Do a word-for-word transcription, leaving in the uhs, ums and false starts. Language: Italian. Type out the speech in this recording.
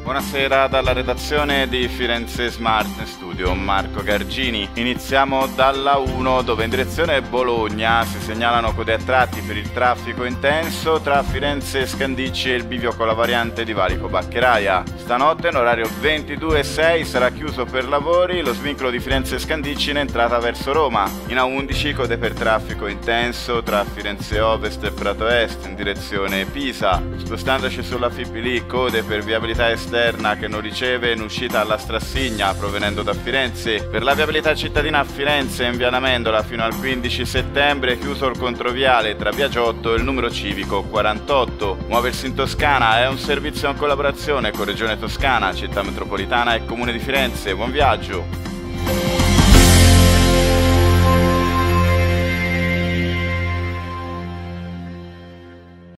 Buonasera dalla redazione di Firenze Smart Studio, Marco Gargini. Iniziamo dalla uno dove in direzione Bologna si segnalano code a tratti per il traffico intenso tra Firenze Scandicci e il bivio con la variante di Valico Baccheraia. Stanotte in orario ventidue e sei sarà chiuso per lavori lo svincolo di Firenze Scandicci in entrata verso Roma. In A undici code per traffico intenso tra Firenze Ovest e Prato Est in direzione Pisa. Spostandoci sulla Fipili code per viabilità esterna che non riceve in uscita alla Strassigna provenendo da Firenze. Per la viabilità cittadina a Firenze in via Amendola fino al quindici settembre chiuso il controviale tra via Giotto e il numero civico quarantotto. Muoversi in Toscana è un servizio in collaborazione con Regione Toscana, Città Metropolitana e Comune di Firenze. Buon viaggio!